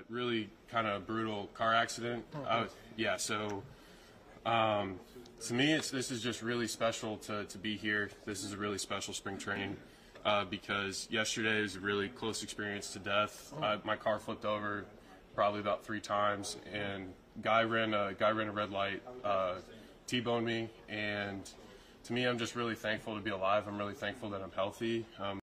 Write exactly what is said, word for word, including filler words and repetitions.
really kind of brutal car accident. I was, yeah, so um, to me, it's, this is just really special to, to be here. This is a really special spring training uh, because yesterday was a really close experience to death. I, my car flipped over probably about three times, and guy ran a guy ran a red light, uh, T-boned me, and to me, I'm just really thankful to be alive. I'm really thankful that I'm healthy. Um,